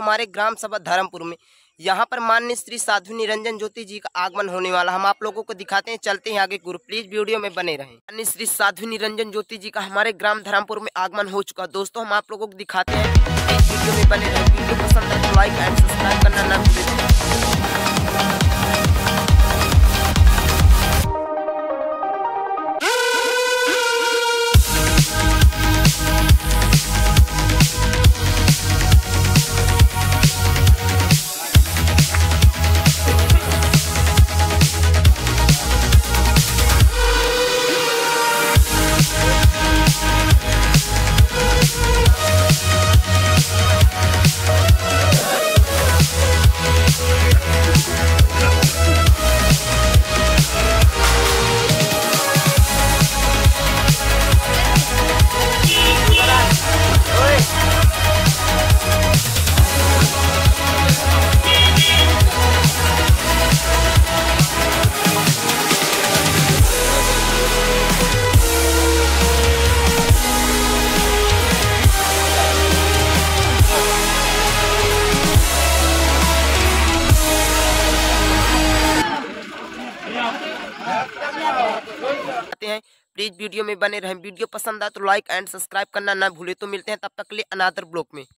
हमारे ग्राम सभा धर्मपुर में। यहाँ पर माननीय श्री साध्वी निरंजन ज्योति जी का आगमन होने वाला, हम आप लोगों को दिखाते हैं। चलते हैं आगे गुरु, प्लीज वीडियो में बने रहें। माननीय श्री साध्वी निरंजन ज्योति जी का हमारे ग्राम धर्मपुर में आगमन हो चुका। दोस्तों हम आप लोगों को दिखाते हैं, प्लीज वीडियो में बने रहें। वीडियो पसंद है तो लाइक एंड सब्सक्राइब करना ना भूलें। हैं, प्लीज वीडियो में बने रहें। वीडियो पसंद आए तो लाइक एंड सब्सक्राइब करना ना भूले। तो मिलते हैं तब तक के लिए अनादर ब्लॉग में।